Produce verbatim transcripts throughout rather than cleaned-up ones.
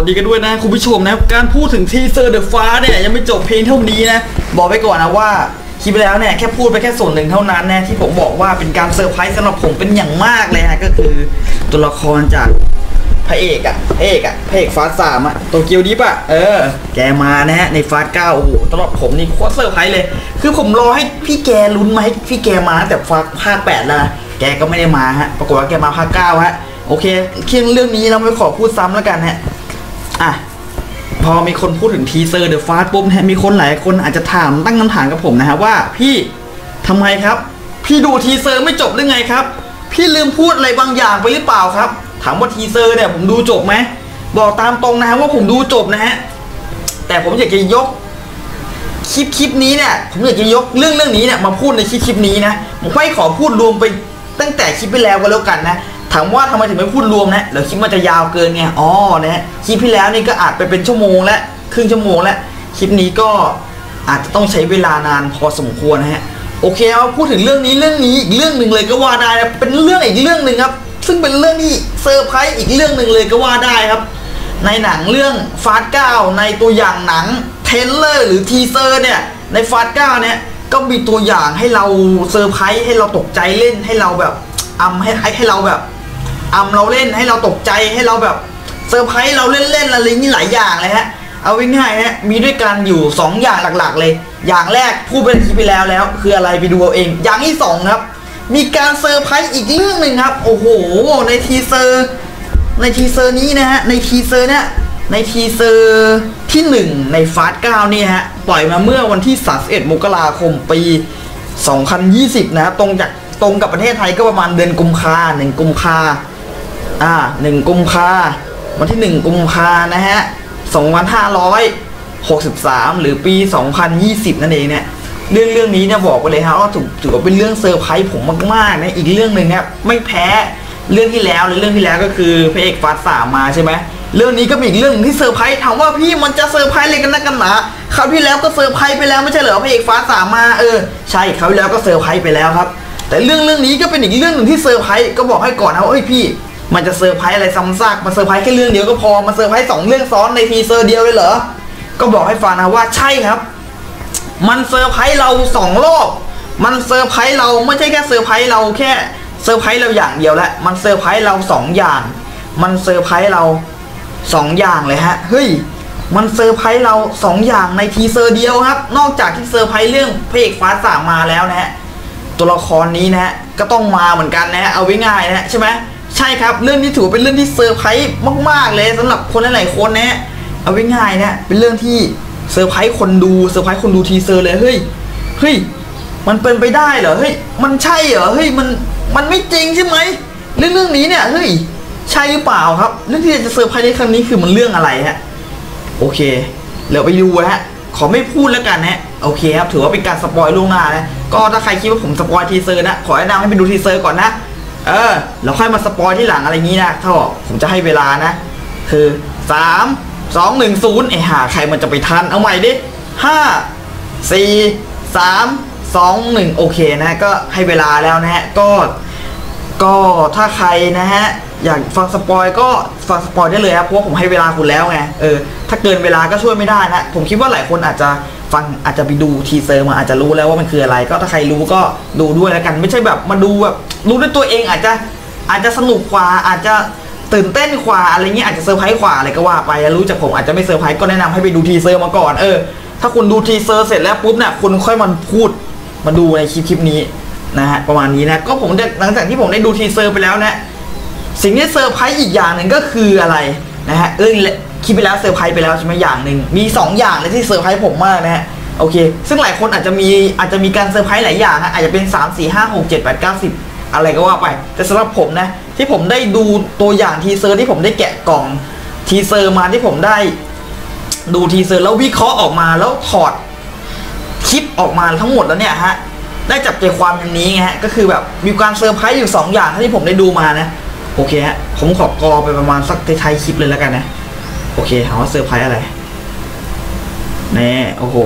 ดีกันด้วยนะคุณผู้ชมนะการพูดถึงทีเซอร์เดอะฟ้าเนี่ยยังไม่จบเพลงเท่านี้นะบอกไปก่อนนะว่าคลิปไปแล้วเนี่ยแค่พูดไปแค่ส่วนหนึ่งเท่านั้นนะที่ผมบอกว่าเป็นการเซอร์ไพรส์สำหรับผมเป็นอย่างมากเลยนะก็คือตัวละครจากพระเอกอะพระเอกอะพระเอกฟาสสามอะโตเกียวดิปอะเออแกมานะฮะในฟาสเก้าโอ้โหสำหรับผมนี่โคตรเซอร์ไพรส์เลยคือผมรอให้พี่แกลุ้นมาให้พี่แกมาแต่ฟาภาคแปดแล้วนะแกก็ไม่ได้มาฮะปรากฏว่าแกมาภาคเก้าฮะโอเคเรื่องเรื่องนี้เราไม่ขอพูดซ้ำแล้วกันฮะอ่ะพอมีคนพูดถึงทีเซอร์เดอะฟาสปุ๊บนะมีคนหลายคนอาจจะถามตั้งคำถามกับผมนะฮะว่าพี่ทำไมครับพี่ดูทีเซอร์ไม่จบหรือไงครับพี่ลืมพูดอะไรบางอย่างไปหรือเปล่าครับถามว่าทีเซอร์เนี่ยผมดูจบไหมบอกตามตรงนะฮะว่าผมดูจบนะฮะแต่ผมอยากจะยกคลิปคลิปนี้เนี่ยผมอยากจะยกเรื่องเรื่องนี้เนี่ยมาพูดในคลิปคลิปนี้นะผมไม่ขอพูดรวมไปตั้งแต่คลิปไปแล้วก็แล้วกันนะถามว่าทำไมถึงไม่พูดรวมนะเดี๋ยวคลิปมันจะยาวเกินไงอ๋อนะฮะคลิปที่แล้วนี่ก็อาจไปเป็นชั่วโมงและครึ่งชั่วโมงแล้วคลิปนี้ก็อาจจะต้องใช้เวลานานพอสมควรนะฮะโอเคเอาพูดถึงเรื่องนี้เรื่องนี้อีกเรื่องหนึ่งเลยก็ว่าได้นะเป็นเรื่องอีกเรื่องหนึ่งครับซึ่งเป็นเรื่องที่เซอร์ไพรส์อีกเรื่องหนึ่งเลยก็ว่าได้ครับในหนังเรื่องฟาสเก้าในตัวอย่างหนังเทรลเลอร์หรือทีเซอร์เนี่ยในฟาสเก้าเนี่ยก็มีตัวอย่างให้เราเซอร์ไพรส์ให้เราตกใจเล่นให้เราแบบอำให้ให้เราแบบอำเราเล่นให้เราตกใจให้เราแบบเซอร์ไพรส์เราเล่นๆอะไรนี่หลายอย่างเลยฮะเอาง่ายๆฮะมีด้วยกันอยู่สองอย่างหลักๆเลยอย่างแรกพูดไปทีไปแล้วแล้วคืออะไรไปดูเอาเองอย่างที่สองครับมีการเซอร์ไพรส์อีกเรื่องหนึ่งครับโอ้โหในทีเซอร์ในทีเซอร์นี้นะฮะในทีเซอร์เนี่ยในทีเซอร์ที่หนึ่งในฟาสเก้านี่ฮะปล่อยมาเมื่อวันที่สามสิบเอ็ดมกราคมปีสองพันยี่สิบนะตรงจากตรงกับประเทศไทยก็ประมาณเดือนกุมภาหนึ่งกุมภาอ่าหนึ่งกุมภาวันที่หนึ่งกุมภานะฮะสองพันห้าร้อยหกสิบสามหรือปีสองพันยี่สิบนั่นเองเนี่ยเรื่องเรื่องนี้เนี่ยบอกไปเลยฮะว่าถูกถือว่าเป็นเรื่องเซอร์ไพรส์ผมมากๆนะอีกเรื่องหนึ่งเนี่ยไม่แพ้เรื่องที่แล้วเลยเรื่องที่แล้วก็คือพระเอกฟาสสามมาใช่ไหมเรื่องนี้ก็มีอีกเรื่องที่เซอร์ไพรส์ถามว่าพี่มันจะเซอร์ไพรส์อะไรกันนักกันหนาคราวที่แล้วก็เซอร์ไพรส์ไปแล้วไม่ใช่เหรอพระเอกฟาสสามมาเออใช่คราวที่แล้วก็เซอร์ไพรส์ไปแล้วครับแต่เรื่องเรื่องนี้ก็เป็นอีกเรื่องหนึ่งที่เซอร์ไพรส์ก็บอกให้ก่อนนะว่าเอ้ยพี่มันจะเซอร์ไพรส์อะไรซ้ำซากมันเซอร์ไพรส์แค่เรื่องเดียวก็พอมันเซอร์ไพรส์สองเรื่องซ้อนในทีเซอร์เดียวเลยเหรอก็บอกให้ฟังนะว่าใช่ครับมันเซอร์ไพรส์เราสองรอบมันเซอร์ไพรส์เราไม่ใช่แค่เซอร์ไพรส์เราแค่เซอร์ไพรส์เราอย่างเดียวแล้วมันเซอร์ไพรส์เราสองอย่างมันเซอร์ไพรส์เราสองอย่างเลยฮะเฮ้ยมันเซอร์ไพรส์เราสองอย่างในทีเซอร์เดียวครับนอกจากที่เซอร์ไพรส์เรื่องพระเอกฟาสสามมาแล้วนะฮะตัวละครนี้นะฮะก็ต้องมาเหมือนกันนะฮะเอาไว้ง่ายนะใช่ไหมใช่ครับเรื่องนี้ถือเป็นเรื่องที่เซอร์ไพรส์มากๆเลยสำหรับคนหลายๆคนนะฮะเอาไว้ง่ายนะเป็นเรื่องที่เซอร์ไพรส์คนดูเซอร์ไพรส์คนดูทีเซอร์เลยเฮ้ยเฮ้ยมันเป็นไปได้เหรอเฮ้ยมันใช่เหรอเฮ้ยมันมันไม่จริงใช่ไหมเรื่องเรื่องนี้เนี่ยเฮ้ยใช่หรือเปล่าครับเรื่องที่จะเซอร์ไพรส์ในครั้งนี้คือมันเรื่องอะไรฮะโอเคเดี๋ยวไปดูฮะขอไม่พูดแล้วกันนะโอเคครับถือว่าเป็นการสปอยล่วงหน้านะก็ถ้าใครคิดว่าผมสปอยทีเซอร์นะขอแนะนำให้ไปดูทีเซอร์ก่อนนะเออแล้วค่อยมาสปอยที่หลังอะไรงี้นะถ้าผมจะให้เวลานะคือสามสองหนึ่งศูนย์ไอ้ห่าใครมันจะไปทันเอาใหม่ดิห้าสี่สามสองหนึ่งโอเคนะก็ให้เวลาแล้วนะฮะก็ก็ถ้าใครนะฮะอยากฟังสปอยก็ฟังสปอยได้เลยครับเพราะว่าผมให้เวลาคุณแล้วไงเออถ้าเกินเวลาก็ช่วยไม่ได้นะผมคิดว่าหลายคนอาจจะฟังอาจจะไปดูทีเซอร์มาอาจจะรู้แล้วว่ามันคืออะไรก็ถ้าใครรู้ก็ดูด้วยแล้วกันไม่ใช่แบบมาดูแบบรู้ด้วยตัวเองอาจจะอาจจะสนุกกว่าอาจจะตื่นเต้นกว่าอะไรเงี้ยอาจจะเซอร์ไพรส์กว่าอะไรก็ว่าไปรู้จากผมอาจจะไม่เซอร์ไพรส์ก็แนะนำให้ไปดูทีเซอร์มาก่อนเออถ้าคุณดูทีเซอร์เสร็จแล้วปุ๊บเนี่ยคุณค่อยมาพูดมาดูในคลิปคลิปนี้นะฮะประมาณนี้นะก็ผมหลังจากที่ผมได้ดูทีเซอร์ไปแล้วนะสิ่งที่เซอร์ไพรส์อีกอย่างหนึ่งก็คืออะไรนะฮะเออคิดไปแล้วเซอร์ไพรส์ไปแล้วใช่ไหมอย่างหนึ่งมีสองอย่างเลยที่เซอร์ไพรส์ผมมากนะฮะโอเคซึ่งหลายคนอาจจะมีอาจจะมีการเซอร์ไพรส์หลายอย่างนะอาจจะเป็นสาม สี่ ห้า หก เจ็ด แปด เก้า สิบอะไรก็ว่าไปแต่สำหรับผมนะที่ผมได้ดูตัวอย่างทีเซอร์ที่ผมได้แกะกล่องทีเซอร์มาที่ผมได้ดูทีเซอร์แล้ววิเคราะห์ออกมาแล้วถอดคลิปออกมาทั้งหมดแล้วเนี่ยฮะได้จับใจความอย่างนี้ไงฮะก็คือแบบมีการเซอร์ไพรส์อยู่สองอย่างที่ผมได้ดูมานะโอเคฮะผมขอกอไปประมาณสักท้ายคลิปเลยแล้วกันนะโอเคถามว่าเซอร์ไพรส์อะไรแน่โอ้โห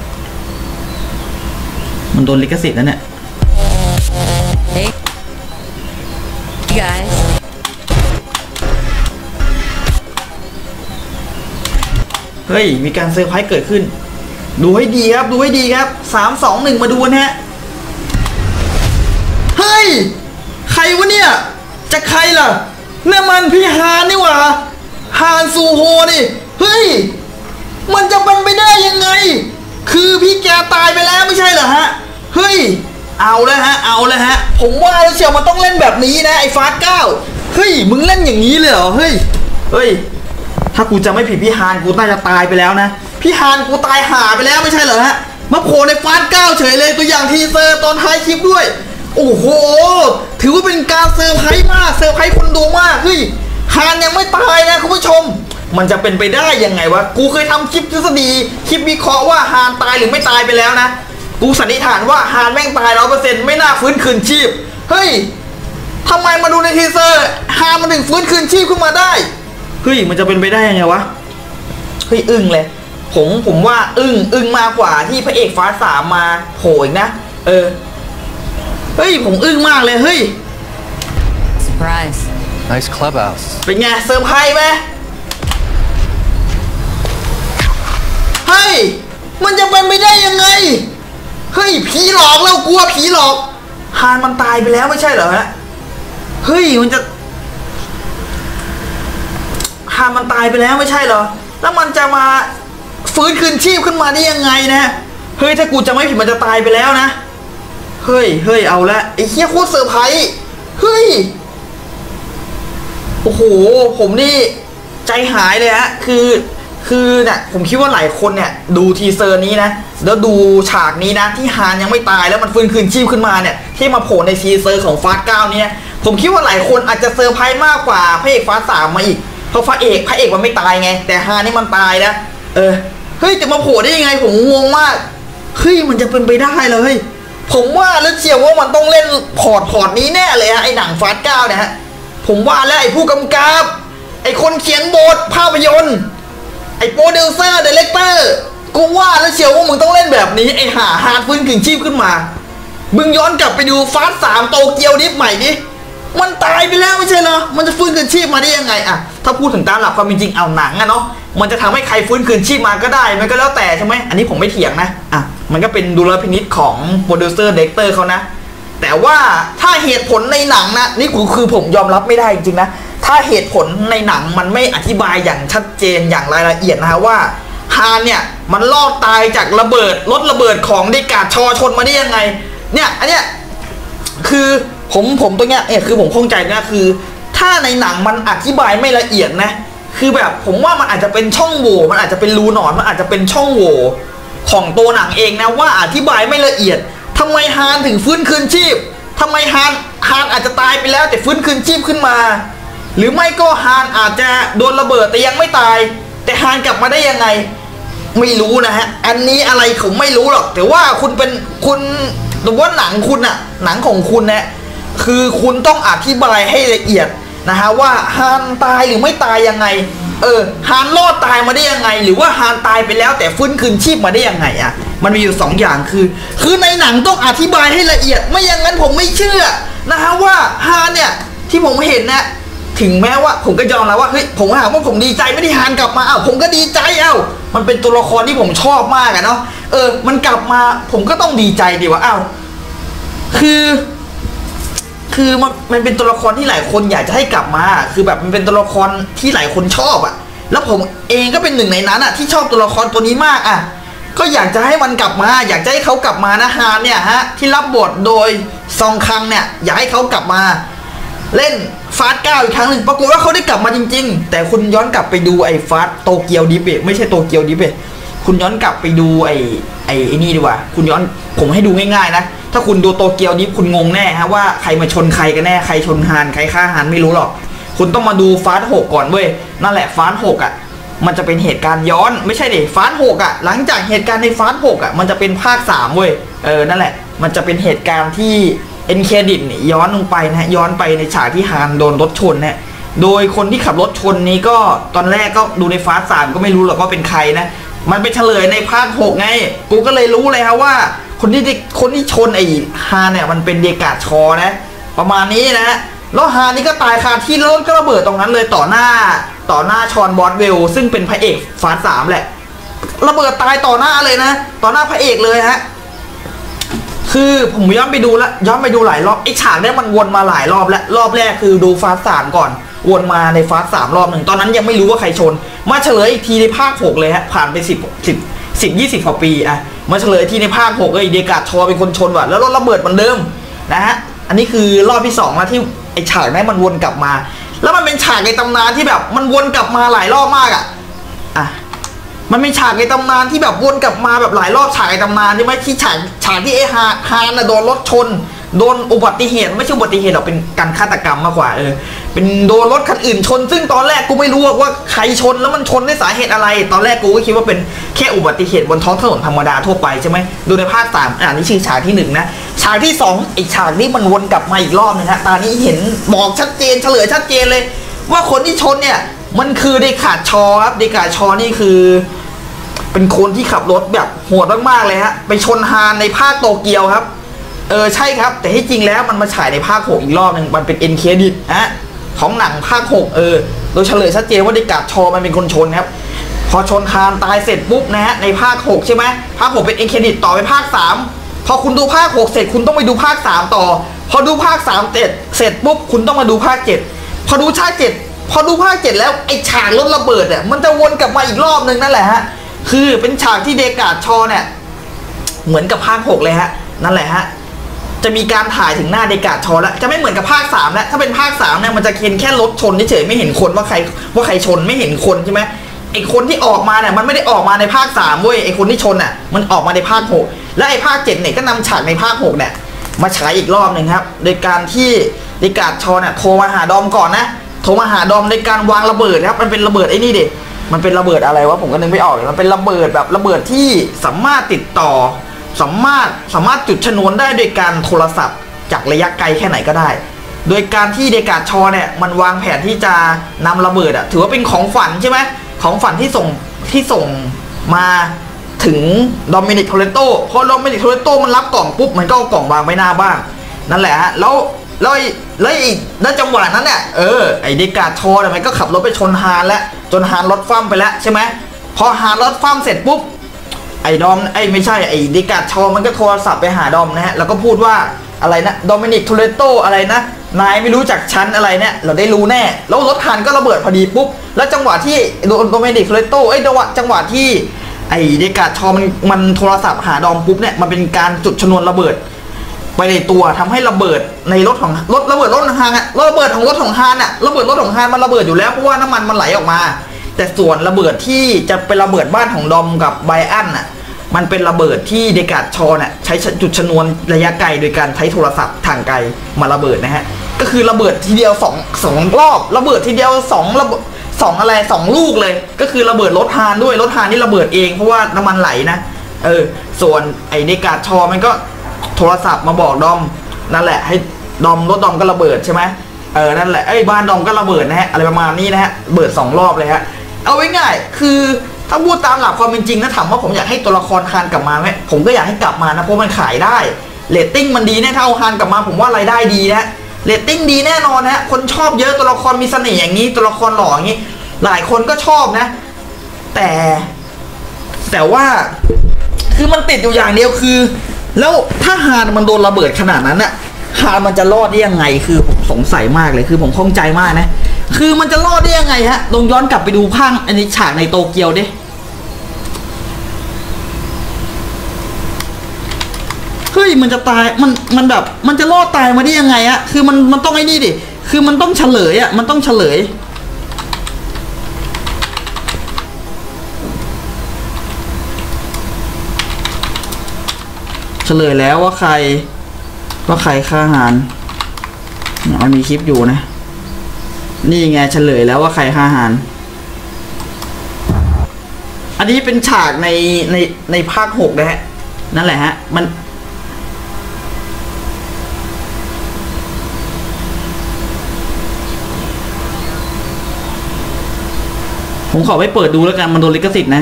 มันโดนลิขสิทธิ์นั่นแหละ Hey guys เฮ้ยมีการเซอร์ไพรส์เกิดขึ้นดูให้ดีครับดูให้ดีครับสามสองหนึ่งมาดูนะฮะเฮ้ยใครวะเนี่ยจะใครล่ะนี่มันพี่ฮานนี่หว่าฮานซูโฮนี่เฮ้ยมันจะเป็นไปได้ยังไงคือพี่แกตายไปแล้วไม่ใช่เหรอฮะเฮ้ยเอาแล้วฮะเอาแล้วฮะผมว่าแล้วเชียวมันต้องเล่นแบบนี้นะไอ้ฟาสเก้าเฮ้ยมึงเล่นอย่างนี้เลยเหรอเฮ้ยเฮ้ยถ้ากูจะไม่ผิดพี่ฮานกูน่าจะตายไปแล้วนะพี่ฮานกูตายห่าไปแล้วไม่ใช่เหรอฮะมาโผล่ในฟาสเก้าเฉยเลยตัวอย่างทีเซอร์ตอนท้ายคลิปด้วยโอ้โหถือว่าเป็นการเซอร์ไพรส์มากเซอร์ไพรส์คนดูมากเฮ้ยฮานยังไม่ตายนะคุณผู้ชมมันจะเป็นไปได้ยังไงวะกูเคยทำคลิปทฤษฎีคลิปวิเคราะห์ว่าฮานตายหรือไม่ตายไปแล้วนะกูสันนิษฐานว่าฮานแม่งตายร้อยเปอร์เซ็นต์ไม่น่าฟื้นคืนชีพเฮ้ยทำไมมาดูในทีเซอร์ฮานมันถึงฟื้นคืนชีพขึ้นมาได้เฮ้ยมันจะเป็นไปได้ยังไงวะเฮ้ยอึ้งเลยผมผมว่าอึ้งอึ้งมากกว่าที่พระเอกฟ้าสามมาโผล่อีกนะเออเฮ้ยผมอึ้งมากเลยเฮ้ย Surprise. Nice clubhouse. เป็นไงเซอร์ไพรส์ไหมเฮ้ยมันจะเป็นไปได้ยังไงเฮ้ยผีหลอกเรากลัวผีหลอกฮานมันตายไปแล้วไม่ใช่เหรอฮะเฮ้ยมันจะฮานมันตายไปแล้วไม่ใช่เหรอแล้วมันจะมาฟื้นคืนชีพขึ้นมาได้ยังไงนะเฮ้ยถ้ากูจะไม่ผิดมันจะตายไปแล้วนะเฮ้ยเฮ้ยเอาละไอ้เหี้ยโคตรเซอร์ไพรส์เฮ้ยโอ้โหผมนี่ใจหายเลยฮะคือคือเนี่ยผมคิดว่าหลายคนเนี่ยดูทีเซอร์นี้นะแล้วดูฉากนี้นะที่ฮานยังไม่ตายแล้วมันฟื้นคืนชีพขึ้นมาเนี่ยที่มาโผล่ในทีเซอร์ของฟาสเก้าเนี่ยผมคิดว่าหลายคนอาจจะเซอร์ไพรส์มากกว่าพระเอกฟาสสามมาอีกเพราะพระเอกพระเอกมันไม่ตายไงแต่ฮานนี่มันตายนะเออเฮ้ยจะมาโผล่ได้ยังไงผมงงมากเฮ้ยมันจะเป็นไปได้เลยผมว่าแล้วเชียวว่ามันต้องเล่นพอร์ตพอร์ตนี้แน่เลยฮะไอ้หนังฟาสเก้าเนี่ยฮะผมว่าแล้วไอ้ผู้กำกับไอ้คนเขียนบทภาพยนตร์ไอ้โปรดิวเซอร์ดีเลกเตอร์กูว่าแล้วเชียวว่ามึงต้องเล่นแบบนี้ไอ้ห่าฮาร์ดฟื้นคืนชีพขึ้นมามึงย้อนกลับไปดูฟาสสามโตเกียวดิฟใหม่ดิมันตายไปแล้วไม่ใช่เหรอมันจะฟื้นคืนชีพมาได้ยังไงอะถ้าพูดถึงตามหลักความเป็นจริงเอาหนังอะเนาะมันจะทำให้ใครฟื้นคืนชีพมาก็ได้มันก็แล้วแต่ใช่ไหมอันนี้ผมไม่เถียงนะอ่ะมันก็เป็นดุลพินิจของโปรดิวเซอร์ดีเลกเตอร์เขานะแต่ว่าถ้าเหตุผลในหนังนะนี่คือคือผมยอมรับไม่ได้จริงๆนะถ้าเหตุผลในหนังมันไม่อธิบายอย่างชัดเจนอย่างรายละเอียดนะฮะว่าฮานเนี่ยมันรอดตายจากระเบิดรถระเบิดของเดกาดชอชนมาได้ยังไงเนี่ยอันเนี้ยคือผมผมตรงเนี้ยเนี่ยคือผมข้องใจนะคือถ้าในหนังมันอธิบายไม่ละเอียดนะคือแบบผมว่ามันอาจจะเป็นช่องโหว่มันอาจจะเป็นรูหนอนมันอาจจะเป็นช่องโหว่ของตัวหนังเองนะว่าอธิบายไม่ละเอียดทำไมฮานถึงฟื้นคืนชีพทำไมฮานฮานอาจจะตายไปแล้วแต่ฟื้นคืนชีพขึ้นมาหรือไม่ก็ฮานอาจจะโดนระเบิดแต่ยังไม่ตายแต่ฮานกลับมาได้ยังไงไม่รู้นะฮะอันนี้อะไรผมไม่รู้หรอกแต่ว่าคุณเป็นคุณหรือว่าหนังคุณอะหนังของคุณเนี่ยคือคุณต้องอธิบายให้ละเอียดนะฮะว่าฮานตายหรือไม่ตายยังไงเออฮานรอดตายมาได้ยังไงหรือว่าฮานตายไปแล้วแต่ฟื้นคืนชีพมาได้ยังไงอะมันมีอยู่สองอย่างคือคือในหนังต้องอธิบายให้ละเอียดไม่อย่างนั้นผมไม่เชื่อนะฮะว่าฮานเนี่ยที่ผมเห็นนะถึงแม้ว่าผมก็ยอมแล้วว่าเฮ้ยผมถามว่าผมดีใจไม่ได้ฮานกลับมาอ้าวผมก็ดีใจเอ้ามันเป็นตัวละครที่ผมชอบมากอะเนาะเออมันกลับมาผมก็ต้องดีใจดีว่าอ้าวคือคือมันมันเป็นตัวละครที่หลายคนอยากจะให้กลับมาคือแบบมันเป็นตัวละครที่หลายคนชอบอะแล้วผมเองก็เป็นหนึ่งในนั้นอะที่ชอบตัวละครตัวนี้มากอะก็อยากจะให้มันกลับมาอยากจะให้เขากลับมานะฮานเนี่ยฮะที่รับบทโดยซองคังเนี่ยอยากให้เขากลับมาเล่นฟาสเก้าอีกครั้งหนึ่งปรากฏว่าเขาได้กลับมาจริงๆแต่คุณย้อนกลับไปดูไอ้ฟาสโตเกียวดิฟไม่ใช่โตเกียวดิฟคุณย้อนกลับไปดูไอ้ไอ้ไอ้นี่ดีกว่าคุณย้อนผมให้ดูง่ายๆนะถ้าคุณดูโตเกียวดิฟคุณงงแน่ฮะว่าใครมาชนใครกันแน่ใครชนฮานใครฆ่าฮานไม่รู้หรอกคุณต้องมาดูฟาสหกก่อนเว้ยนั่นแหละฟาสหกอ่ะมันจะเป็นเหตุการณ์ย้อนไม่ใช่ดิฟาสหกอ่ะหลังจากเหตุการณ์ในฟาสหกอ่ะมันจะเป็นภาคสามเว้ยเออนั่นแหละมันจะเป็นเหตุการณ์ที่เอ็นเครดิตนี่ย้อนลงไปนะย้อนไปในฉากที่ฮานโดนรถชนเนี่ยโดยคนที่ขับรถชนนี้ก็ตอนแรกก็ดูในฟาสสามก็ไม่รู้หรอกว่าเป็นใครนะมันไปเฉลยในภาคหกไงกูก็เลยรู้เลยครับว่าคนที่คนที่ชนไอ้ฮานเนี่ยมันเป็นเดกาดชอนะประมาณนี้นะแล้วฮานนี่ก็ตายคาที่รถก็ระเบิดตรงนั้นเลยต่อหน้าต่อหน้าชอนบอสเวลซึ่งเป็นพระเอกฟาสสามแหละระเบิดตายต่อหน้าเลยนะต่อหน้าพระเอกเลยฮะคือผมย้อนไปดูแล้วย้อนไปดูหลายรอบไอ้ฉากนี้มันวนมาหลายรอบแล้วรอบแรกคือดูฟาสสามก่อนวนมาในฟาสสามรอบหนึ่งตอนนั้นยังไม่รู้ว่าใครชนมาเฉลยอีกทีในภาคหกเลยฮะผ่านไปสิบสิบสิบยี่สิบกว่าปีอะมาเฉลยที่ในภาคหกเลยเดกาชอเป็นคนชนว่ะแล้วรถระเบิดเหมือนเดิมนะฮะอันนี้คือรอบที่สองแล้วที่ไอ้ฉากนี้มันวนกลับมาแล้วมันเป็นฉากในตำนานที่แบบมันวนกลับมาหลายรอบมากอะอ่ะมันเป็นฉากในตำนานที่แบบวนกลับมาแบบหลายรอบฉากในตำนานใช่ไหมที่ฉากฉากที่ไอ้ฮาฮานน่ะโดนรถชนโดนอุบัติเหตุไม่ใช่อุบัติเหตุหรอกเป็นการฆาตกรรมมากกว่าเออเป็นโดนรถคันอื่นชนซึ่งตอนแรกกูไม่รู้ว่าใครชนแล้วมันชนด้วยสาเหตุอะไรตอนแรกกูก็คิดว่าเป็นแค่อุบัติเหตุบนท้องถนนธรรมดาทั่วไปใช่ไหมดูในภาคสามอ่านี่ชื่อฉากที่หนึ่งนะฉากที่สองไอ้ฉากนี้มันวนกลับมาอีกรอบนึงฮะตอนนี้เห็นบอกชัดเจนเฉลยชัดเจนเลยว่าคนที่ชนเนี่ยมันคือเดกาชอครับเดกาชอนี่คือเป็นคนที่ขับรถแบบโหดมากๆเลยฮะไปชนฮานในภาคโตเกียวครับเออใช่ครับแต่ที่จริงแล้วมันมาฉายในภาคหกอีกรอบหนึ่งมันเป็นเอ็นเครดิตฮะของหนังภาคหกเออโดยเฉลยชัดเจนว่าเดกาชอมันเป็นคนชนครับพอชนฮานตายเสร็จปุ๊บนะฮะในภาคหกใช่ไหมภาคหกเป็นเอ็นเครดิตต่อไปภาคสามพอคุณดูภาคหกเสร็จคุณต้องไปดูภาคสามต่อพอดูภาคสามเสร็จเสร็จปุ๊บคุณต้องมาดูภาคเจ็ดพอดูภาคเจ็ดพอดูภาคเจ็ดแล้วไอ้ฉากรถระเบิดเนี่ยมันจะวนกลับมาอีกรอบนึงนั่นแหละฮะคือเป็นฉากที่เดกาชอเนี่ยเหมือนกับภาคหกเลยฮะนั่นแหละฮะจะมีการถ่ายถึงหน้าเดกาชอแล้วจะไม่เหมือนกับภาคสามแล้วถ้าเป็นภาคสามเนี่ยมันจะเห็นแค่รถชนเฉยๆไม่เห็นคนว่าใครว่าใครชนไม่เห็นคนใช่ไหมไอ้คนที่ออกมาเนี่ยมันไม่ได้ออกมาในภาคสามเว้ยไอ้คนที่ชนอ่ะมันออกมาในภาคหกและไอ้ภาคเจ็ดเนี่ยก็นำฉากในภาคหกเนี่ยมาฉายอีกรอบหนึ่งครับโดยการที่เดกาชอเนี่ยโทรมาหาดอมก่อนนะโทรมาหาดอมในการวางระเบิดครับมันเป็นระเบิดไอ้นี่ดิมันเป็นระเบิดอะไรวะผมก็นึกไม่ออกมันเป็นระเบิดแบบระเบิดที่สามารถติดต่อสามารถสามารถจุดชนวนได้โดยการโทรศัพท์จากระยะไกลแค่ไหนก็ได้โดยการที่เดกาชอเนี่ยมันวางแผนที่จะนำระเบิดอะถือว่าเป็นของฝันใช่ไหมของฝันที่ส่งที่ส่งมาถึงโดมินิกโทเรโตพอโดมินิกโทเรโตมันรับกล่องปุ๊บมันก็เอากล่องวางไว้หน้าบ้านนั่นแหละฮะแล้วแล้วแล้วอีกแล้วจังหวะนั้นเนี่ยเออไอเดกาชอเนี่ยมันก็ขับรถไปชนฮานแล้วจนฮานรถคว่ำไปแล้วใช่ไหมพอฮานรถคว่ำเสร็จปุ๊บไอ้ดอมไอ้ไม่ใช่ไอ้เดกาชอมันก็โทรศัพท์ไปหาดอมนะฮะแล้วก็พูดว่าอะไรนะโดมินิกโทเรโตอะไรนะนายไม่รู้จักฉันอะไรเนี่ยเราได้รู้แน่แล้วรถฮานก็ระเบิดพอดีปุ๊บแล้วจังหวะที่โดมินิกโทเรโตไอ้จังหวะจังหวะที่ไอ้เดกาชอมันมันโทรศัพท์หาดอมปุ๊บเนี่ยมันเป็นการจุดชนวนระเบิดไปในตัวทำให้ระเบิดในรถของรถระเบิดรถฮานอะระเบิดของรถของฮานอะระเบิดรถของฮานมันระเบิดอยู่แล้วเพราะว่าน้ำมันมันไหลออกมาแต่ส่วนระเบิดที่จะเป็นระเบิดบ้านของดอมกับไบอันอะมันเป็นระเบิดที่เดกาชอเนี่ยใช้จุดชนวนระยะไกลโดยการใช้โทรศัพท์ทางไกลมาระเบิดนะฮะก็คือระเบิดทีเดียวสองสองรอบระเบิดทีเดียวสองระเบิดสองอะไรสองลูกเลยก็คือระเบิดรถฮานด้วยรถฮานนี่ระเบิดเองเพราะว่าน้ำมันไหลนะเออส่วนไอเดกาชอมันก็โทรศัพท์มาบอกดอมนั่นแหละให้ดอมรถดอมก็ระเบิดใช่ไหมเออนั่นแหละไอ้บ้านดอมก็ระเบิดนะฮะอะไรประมาณนี้นะฮะเบิดสองรอบเลยฮะเอาไว้ง่ายคือถ้าพูดตามหลักความเป็นจริงนะถามว่าผมอยากให้ตัวละครฮานกลับมาไหมผมก็อยากให้กลับมานะเพราะมันขายได้เรตติ้งมันดีแน่ถ้าเอาฮานกลับมาผมว่ารายได้ดีนะเรตติ้งดีแน่นอนนะคนชอบเยอะตัวละครมีเสน่ห์อย่างนี้ตัวละครหล่ออย่างนี้หลายคนก็ชอบนะแต่แต่ว่าคือมันติดอยู่อย่างเดียวคือแล้วถ้าฮานมันโดนระเบิดขนาดนั้นน่ะฮานมันจะรอดได้ยังไงคือผมสงสัยมากเลยคือผมข้องใจมากนะคือมันจะรอดได้ยังไงฮะลองย้อนกลับไปดูภาคอันนี้ฉากในโตเกียวดิเฮ้ยมันจะตายมันมันแบบมันจะรอดตายมาได้ยังไงฮะคือมันมันต้องไอ้นี่ดิคือมันต้องเฉลยอ่ะมันต้องเฉลยเฉลยแล้วว่าใครว่าใครฆ่าฮานมันมีคลิปอยู่นะนี่ไงเฉลยแล้วว่าใครฆ่าฮานอันนี้เป็นฉากในในในภาคหกนะฮะนั่นแหละฮะมันผมขอไปเปิดดูแล้วกันมันโดนลิขสิทธิ์นะ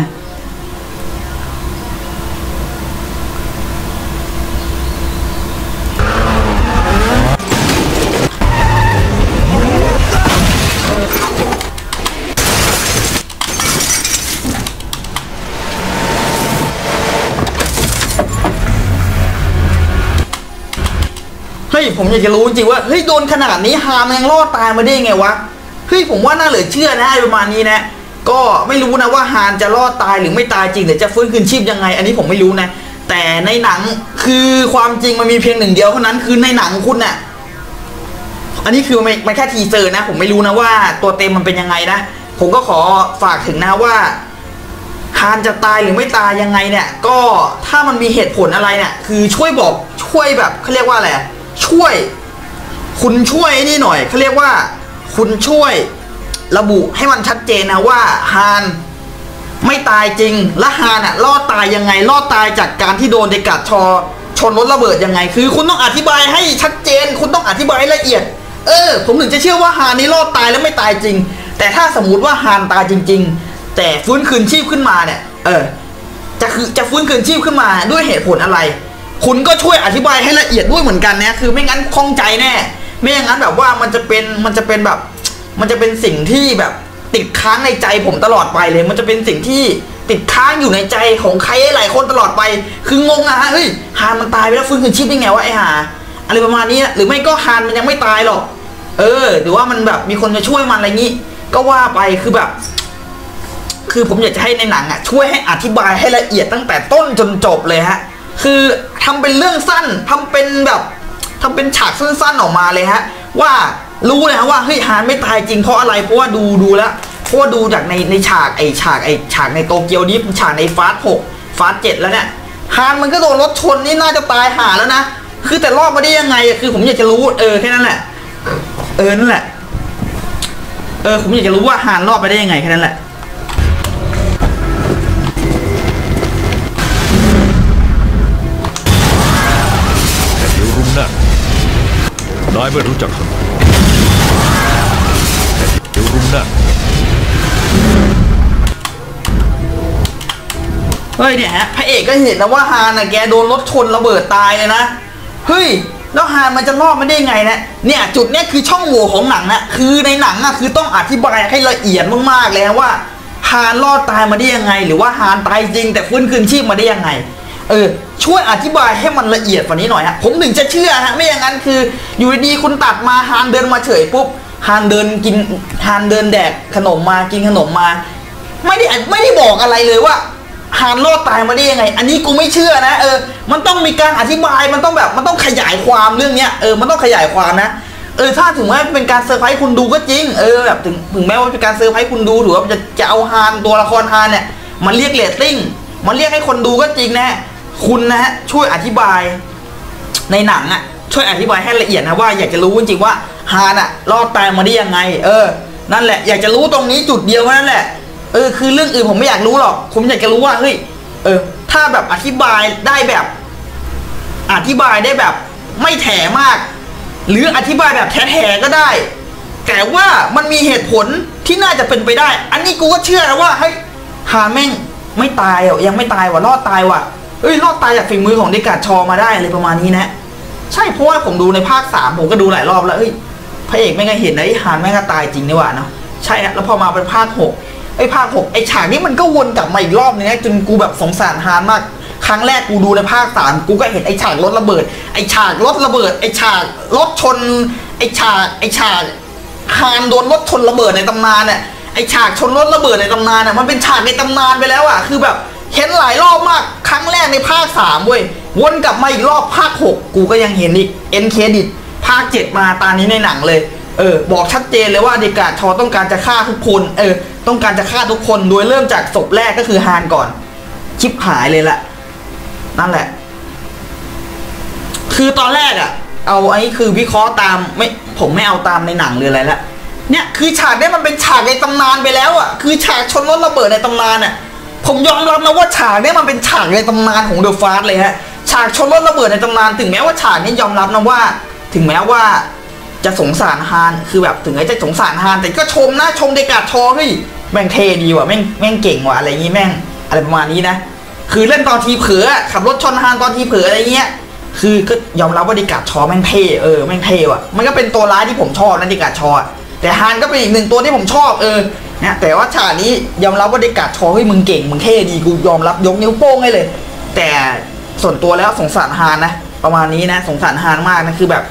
ยผมอยากจะรู้จริงว่าเฮ้ยโดนขนาดนี้ฮานยังรอดตายมาได้ไงวะเฮ้ยผมว่าน่าเหลือเชื่อนะประมาณนี้นะก็ไม่รู้นะว่าฮานจะรอดตายหรือไม่ตายจริงหรือจะฟื้นคืนชีพยังไงอันนี้ผมไม่รู้นะแต่ในหนังคือความจริงมันมีเพียงหนึ่งเดียวเท่านั้นคือในหนังคุณน่ะอันนี้คือมันแค่ทีเซอร์นะผมไม่รู้นะว่าตัวเต็มมันเป็นยังไงนะผมก็ขอฝากถึงนะว่าฮานจะตายหรือไม่ตายยังไงเนี่ยก็ถ้ามันมีเหตุผลอะไรเนี่ยคือช่วยบอกช่วยแบบเขาเรียกว่าอะไรช่วยคุณช่วยนี่หน่อยเขาเรียกว่าคุณช่วยระบุให้มันชัดเจนนะว่าฮานไม่ตายจริงและฮานอ่ะรอดตายยังไงรอดตายจากการที่โดนเดกัดชอชนรถระเบิดยังไงคือคุณต้องอธิบายให้ชัดเจนคุณต้องอธิบายให้ละเอียดเออผมถึงจะเชื่อว่าฮานนี่รอดตายแล้วไม่ตายจริงแต่ถ้าสมมุติว่าฮานตายจริงๆแต่ฟื้นคืนชีพขึ้นมาเนี่ยเออจะคือจะฟื้นคืนชีพขึ้นมาด้วยเหตุผลอะไรคุณก็ช่วยอธิบายให้ละเอียดด้วยเหมือนกันนะคือไม่งั้นคล่องใจแน่ไม่อย่างนั้นแบบว่ามันจะเป็นมันจะเป็นแบบมันจะเป็นสิ่งที่แบบติดค้างในใจผมตลอดไปเลยมันจะเป็นสิ่งที่ติดค้างอยู่ในใจของใครหลายคนตลอดไปคืองงอะฮะเฮ้ยฮานมันตายไปแล้วฟื้นคืนชีพได้ไงวะไอ้ห่าอะไรประมาณนี้หรือไม่ก็ฮานมันยังไม่ตายหรอกเออหรือว่ามันแบบมีคนจะช่วยมันอะไรงี้ก็ว่าไปคือแบบคือผมอยากจะให้ในหนังอ่ะช่วยให้อธิบายให้ละเอียดตั้งแต่ต้นจนจบเลยฮะคือทำเป็นเรื่องสั้นทำเป็นแบบทำเป็นฉากสั้นๆออกมาเลยฮะว่ารู้เลยฮะว่าเฮ้ยฮานไม่ตายจริงเพราะอะไรเพราะว่าดูดูแล้วเพราะว่าดูจากในในฉากไอฉากไอฉากในโตเกียวดิฟฉากในฟาสหกฟาสเจ็ดแล้วเนี่ยฮานมันก็โดนรถชนนี่น่าจะตายห่าแล้วนะคือแต่รอดมาได้ยังไงคือผมอยากจะรู้เออแค่นั้นแหละเออนั่นแหละเออผมอยากจะรู้ว่าฮานรอดไปได้ยังไงแค่นั้นแหละแต่เดี๋ยวรุ่งหน้านายไม่รู้จักเขาแต่เดี๋ยวรุ่งหน้าเฮ้ยเนี่ยฮะพระเอกก็เห็นนะว่าฮานนะแกโดนรถชนระเบิดตายเลยนะเฮ้ยแล้วฮานมันจะรอดมาได้ไงนะเนี่ยจุดเนี้ยคือช่องโหว่ของหนังนะคือในหนังอะคือต้องอธิบายให้ละเอียดมากๆเลยว่าฮานรอดตายมาได้ยังไงหรือว่าฮานตายจริงแต่ฟื้นคืนชีพมาได้ยังไงเออช่วยอธิบายให้มันละเอียดกว่านี้หน่อยฮะผมถึงจะเชื่อฮะไม่อย่างนั้นคืออยู่ดีๆคุณตัดมาฮานเดินมาเฉยปุ๊บฮานเดินกินฮานเดินแดกขนมมากินขนมมาไม่ได้ไม่ได้บอกอะไรเลยว่าฮานรอดตายมาได้ยังไงอันนี้กูไม่เชื่อนะเออมันต้องมีการอธิบายมันต้องแบบมันต้องขยายความเรื่องเนี้ยเออมันต้องขยายความนะเออถ้าถึงแม้เป็นการเซอร์ไพรส์คุณดูก็จริงเออแบบถึงถึงแม้ว่าเป็นการเซอร์ไพรส์คุณดูถือว่าจะจะเอาฮานตัวละครฮานเนี่ยมันเรียกเรตติ้งมันเรียกให้คนดูก็จริงนะคุณนะฮะช่วยอธิบายในหนังอ่ะช่วยอธิบายให้ละเอียดนะว่าอยากจะรู้จริงๆว่าฮานอ่ะรอดตายมาได้ยังไงเออนั่นแหละอยากจะรู้ตรงนี้จุดเดียวนั่นแหละเออคือเรื่องอื่นผมไม่อยากรู้หรอกผมอยากจะรู้ว่าเฮ้ยเออถ้าแบบอธิบายได้แบบอธิบายได้แบบไม่แถมากหรืออธิบายแบบแถๆก็ได้แต่ว่ามันมีเหตุผลที่น่าจะเป็นไปได้อันนี้กูก็เชื่อนะว่าเฮ้ยฮานแม่งไม่ตายอ่ะยังไม่ตายว่ะรอดตายว่ะเอ้ยรอดตายจากฝีมือของเดกัดชอมาได้อะไรประมาณนี้นะใช่เพราะว่าผมดูในภาคสามผมก็ดูหลายรอบแล้วเอ้ยพระเอกแม่งก็เห็นนะไอ้ฮานแม่งก็ตายจริงนี่หว่าเนาะใช่ฮะแล้วพอมาเป็นภาคหกไอ้ภาคหกไอ้ฉากนี้มันก็วนกลับมาอีกรอบนึงนะจนกูแบบสงสารฮานมากครั้งแรกกูดูในภาคสามกูก็เห็นไอ้ฉากรถระเบิดไอ้ฉากรถระเบิดไอ้ฉากรถชนไอ้ฉากไอ้ฉากฮานโดนรถชนระเบิดในตำนานเนี่ยไอ้ฉากชนรถระเบิดในตำนานเนี่ยมันเป็นฉากในตำนานไปแล้วอ่ะคือแบบเห็นหลายรอบมากครั้งแรกในภาคสามเว้ยวนกลับมาอีกรอบภาคหกกูก็ยังเห็นอีกเอ็นเครดิตภาคเจ็ดมาตานี้ในหนังเลยเออบอกชัดเจนเลยว่าเดกาชอต้องการจะฆ่าทุกคนเออต้องการจะฆ่าทุกคนโดยเริ่มจากศพแรกก็คือฮานก่อนชิบหายเลยแหละนั่นแหละคือตอนแรกอะเอาไอ้คือวิเคราะห์ตามไม่ผมไม่เอาตามในหนังหรืออะไรละเนี่ยคือฉากนี้มันเป็นฉากในตำนานไปแล้วอะคือฉากชนรถระเบิดในตำนานอะผมยอมรับนะว่าฉากนี้มันเป็นฉากในตำนานของเดอะฟาสต์เลยฮะฉากชนรถระเบิดในตำนานถึงแม้ว่าฉากนี้ยอมรับนะว่าถึงแม้ว่าจะสงสารฮานคือแบบถึงไอ้จะสงสารฮานแต่ก็ชมนะชมเดกาชอเฮ้ยแม่งเท่ดีว่ะแม่งแม่งเก่งว่ะอะไรงี้แม่งอะไรประมาณนี้นะคือเล่นตอนทีเผลอขับรถชนฮานตอนทีเผลออะไรเงี้ยคือก็ยอมรับว่าเดกาชอแม่งเท่เออแม่งเท่ว่ะมันก็เป็นตัวร้ายที่ผมชอบนะเดกาชอแต่ฮานก็เป็นอีกหนึ่งตัวที่ผมชอบเออนะแต่ว่าฉากนี้ยอมรับว่าเดกาชอเฮ้ยมึงเก่งมึงเท่ดีกูยอมรับยกนิ้วโป้งให้เลยแต่ส่วนตัวแล้วสงสารฮานนะประมาณนี้นะสงสารฮานมากนะคือแบบ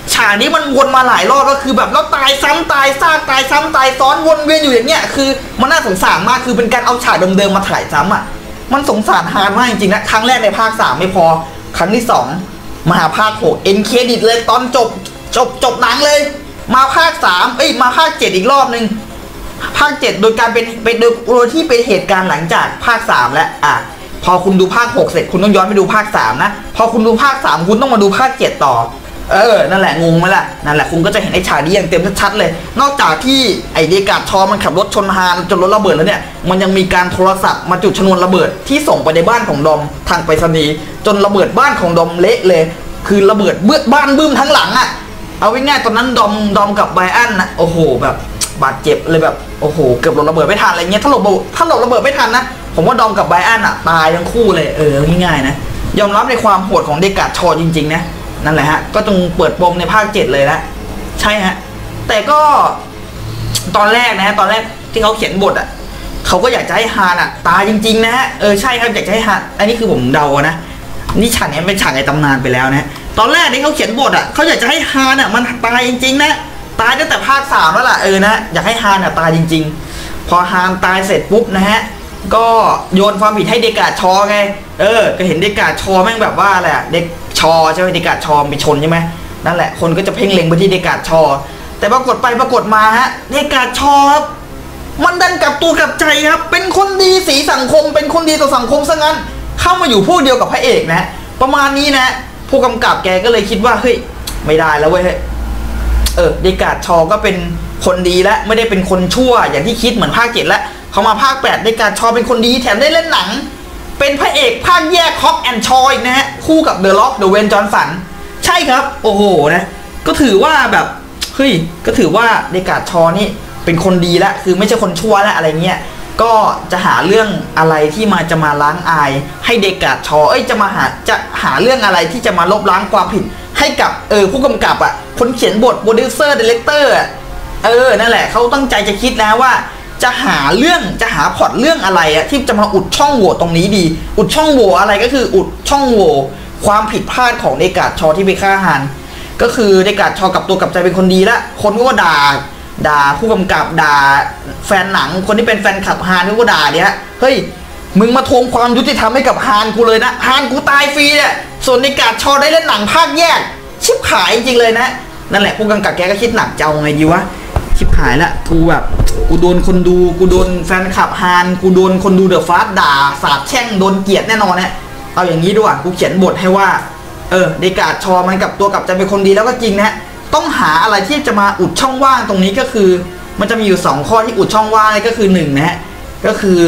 ฉากนี้มันวนมาหลายรอบก็คือแบบแล้วตายซ้ำตายซากตายซ้ำตายซ้อนวนเวียนอยู่อย่างเงี้ยคือมันน่าสงสารมากคือเป็นการเอาฉากเดิมๆมาถ่ายซ้ำอ่ะมันสงสารฮานมากจริงๆนะครั้งแรกในภาคสามไม่พอครั้งที่สองมาหาภาคหกเอ็นเครดิตเลยตอนจบจบจบหนังเลยมาภาคสามเอ้ยมาภาคเจ็ดอีกรอบนึงภาคเจ็ดโดยการเป็นเป็นโดยที่เป็นเหตุการณ์หลังจากภาคสามแล้วอ่ะพอคุณดูภาคหกเสร็จคุณต้องย้อนไปดูภาคสามนะพอคุณดูภาคสามคุณต้องมาดูภาคเจ็ดต่อเออนั่นแหละงงไหมล่ะนั่นแหละคุณก็จะเห็นไอ้ฉากนี้อย่างเต็มชัดเลยนอกจากที่ไอ้เดกาดชอมันขับรถชนฮานจนรถระเบิดแล้วเนี่ยมันยังมีการโทรศัพท์มาจุดชนวนระเบิดที่ส่งไปในบ้านของดอมทางไปรษณีย์จนระเบิดบ้านของดอมเละเลยคือระเบิดเบื้อบ้านบึ้มทั้งหลังอ่ะเอาง่ายๆตอนนั้นดอมดอมกับไบอันนะโอ้โหแบบบาดเจ็บเลยแบบโอ้โหเกือบหลบระเบิดไม่ทันอะไรเงี้ยถ้าหลบถ้าหลบระเบิดไม่ทันนะผมว่าดอมกับไบอันอ่ะตายทั้งคู่เลยเออง่ายๆนะยอมรับในความโหดของเดกาดชอจริงๆนะนั่นแหละฮะก็ต้องเปิดปมในภาคเจ็ดเลยนะใช่ฮะแต่ก็ตอนแรกนะฮะตอนแรกที่เขาเขียนบทอ่ะเขาก็อยากจะให้ฮานอ่ะตายจริงๆนะฮะเออใช่ครับอยากจะให้ฮานอันนี้คือผมเดานะนี่ฉากนี้เป็นฉากในตำนานไปแล้วนะตอนแรกที่เขาเขียนบทอ่ะเขาอยากจะให้ฮานอ่ะมันตายจริงๆนะตายตั้งแต่ภาคสามแล้วล่ะเออนะอยากให้ฮานอ่ะตายจริงๆพอฮานตายเสร็จปุ๊บนะฮะก็โยนความผิดให้เดกาดชอไงเออก็เห็นเดกาดชอแม่งแบบว่าอะไรอ่ะเด็กชอใช่ไหมเดกาดชอไปชนใช่ไหมนั่นแหละคนก็จะเพ่งเล็งไปที่เดกาดชอแต่ปรากฏไปปรากฏมาฮะเดกาดชอครับมันดันกลับตัวกลับใจครับเป็นคนดีสีสังคมเป็นคนดีต่อสังคมซะงั้นเข้ามาอยู่พวกเดียวกับพระเอกนะประมาณนี้นะผู้กำกับแกก็เลยคิดว่าเฮ้ยไม่ได้แล้วเว้ยเออเดกาดชอก็เป็นคนดีแล้วไม่ได้เป็นคนชั่วอย่างที่คิดเหมือนภาคเจ็ดแล้วเขามาภาคแปดเดกาดชอเป็นคนดีแถมได้เล่นหนังเป็นพระเอกภาคแยกฮอปแอนด์ชออีกนะฮะคู่กับเดอะล็อกเดอะเวนจอห์นสันใช่ครับโอ้โหนะก็ถือว่าแบบเฮ้ยก็ถือว่าเดกาดชอนี่เป็นคนดีแล้วคือไม่ใช่คนชั่วแล้วอะไรเงี้ยก็จะหาเรื่องอะไรที่มาจะมาล้างอายให้เดกาดชอเอ้ยจะมาหาจะหาเรื่องอะไรที่จะมาลบล้างความผิดให้กับเออผู้กำกับอ่ะคนเขียนบทโปรดิวเซอร์ดีเลกเตอร์เออนั่นแหละเขาตั้งใจจะคิดนะว่าจะหาเรื่องจะหาพล็อตเรื่องอะไรอะที่จะมาอุดช่องโหว่ตรงนี้ดีอุดช่องโหว่อะไรก็คืออุดช่องโหว่ความผิดพลาดของเดกาดชอที่ไปฆ่าฮานก็คือเดกาดชอกลับตัวกลับใจเป็นคนดีแล้วคนก็ด่าด่าผู้กำกับด่าแฟนหนังคนที่เป็นแฟนคลับฮานก็ด่าเนี่ยเฮ้ยมึงมาทวงความยุติธรรมให้กับฮานกูเลยนะฮานกูตายฟรีเนี่ยส่วนเดกาดชอได้เล่นหนังภาคแยกชิบหายจริงเลยนะนั่นแหละผู้กำกับแกก็คิดหนักจะเอาไงดีวะชิบหายละกูแบบกูโดนคนดูกูโดนแฟนคลับฮานกูโดนคนดูเดอะฟาสด่าสาบแช่งโดนเกลียดแน่นอนเนี่ยเอาอย่างนี้ด้วยกูเขียนบทให้ว่าเออเดกาดชอมันกับตัวกับจะเป็นคนดีแล้วก็จริงนะต้องหาอะไรที่จะมาอุดช่องว่างตรงนี้ก็คือมันจะมีอยู่สองข้อที่อุดช่องว่างเลยก็คือหนึ่งนะฮะก็คือ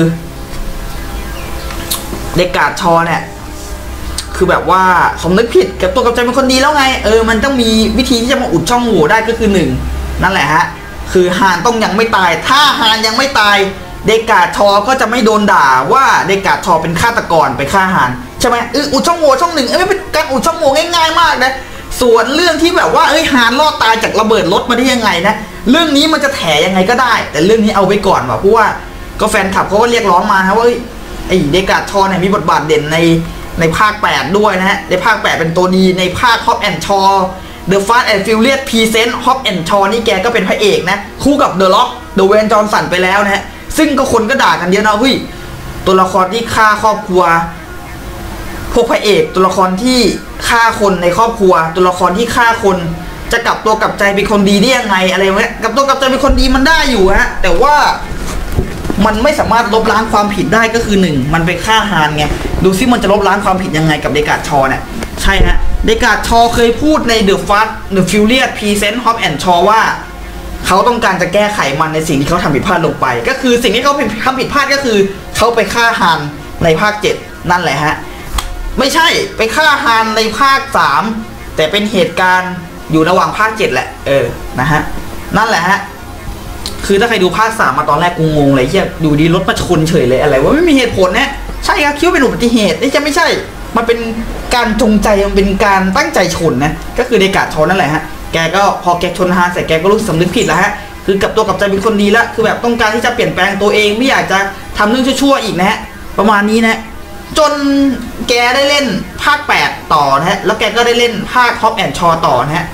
เดกาดชอเนี่ยคือแบบว่าสมนึกผิดกับตัวกับใจเป็นคนดีแล้วไงเออมันต้องมีวิธีที่จะมาอุดช่องโหว่ได้ก็คือหนึ่งนั่นแหละฮะคือฮานต้องยังไม่ตายถ้าฮานยังไม่ตายเดกาดชอก็จะไม่โดนด่าว่าเดกาดชอเป็นฆาตกรไปฆ่าฮานใช่ไหมเอออุดช่องโหว่ช่องหนึ่งเอ้ยเป็นการอุดช่องโหว่ง่ายๆมากนะส่วนเรื่องที่แบบว่าเอ้ยฮานรอดตายจากระเบิดรถมาได้ยังไงนะเรื่องนี้มันจะแถยังไงก็ได้แต่เรื่องนี้เอาไว้ก่อนว่ะเพราะว่าก็แฟนคลับเขาก็เรียกร้องมาฮะว่าไอ้เดกาดชอเนี่ยมีบทบาทเด่นในในภาคแปดด้วยนะฮะในภาคแปดเป็นตัวดีในภาคฮอปแอนด์ชอThe Fast and Furious Present Hobbs and Shaw นี่แกก็เป็นพระเอกนะคู่กับ The Rock The Dwayne Johnson ไปแล้วนะฮะซึ่งก็คนก็ด่ากันเยอะนะเฮ้ยตัวละครที่ฆ่าครอบครัวพวกพระเอกตัวละครที่ฆ่าคนในครอบครัวตัวละครที่ฆ่าคนจะกลับตัวกลับใจเป็นคนดีได้ยังไงอะไรเงี้ยกลับตัวกลับใจเป็นคนดีมันได้อยู่ฮะแต่ว่ามันไม่สามารถลบล้างความผิดได้ก็คือหนึ่งมันไปฆ่าฮานไงดูซิมันจะลบล้างความผิดยังไงกับเดกาดชอเนี่ยใช่ฮะเดกาดชอเคยพูดใน The Fast The Furious Present Hobbs and Shaw ว่าเขาต้องการจะแก้ไขมันในสิ่งที่เขาทำผิดพลาดลงไปก็คือสิ่งที่เขาทำผิดพลาดก็คือเขาไปฆ่าฮานในภาคเจ็ดนั่นแหละฮะไม่ใช่ไปฆ่าฮานในภาคสามแต่เป็นเหตุการณ์อยู่ระหว่างภาคเจ็ดแหละเออนะฮะนั่นแหละฮะคือถ้าใครดูภาคสามมาตอนแรกกูงงเลยเฮียดูดีรถมาชนเฉยเลยอะไรว่าไม่มีเหตุผลนะใช่ครับคิดว่าเป็นอุบัติเหตุนี่จะไม่ใช่มันเป็นการจงใจมันเป็นการตั้งใจชนนะก็คือเดกาดชอนั่นแหละฮะแกก็พอแกชนฮานเสร็จแกก็รู้สึกสำนึกผิดแล้วฮะคือกลับตัวกลับใจเป็นคนดีแล้วคือแบบต้องการที่จะเปลี่ยนแปลงตัวเองไม่อยากจะทำเรื่องชั่วๆอีกนะฮะประมาณนี้นะจนแกได้เล่นภาคแปดต่อนะฮะแล้วแกก็ได้เล่นภาคฮอปแอนด์ชอต่อนะฮะ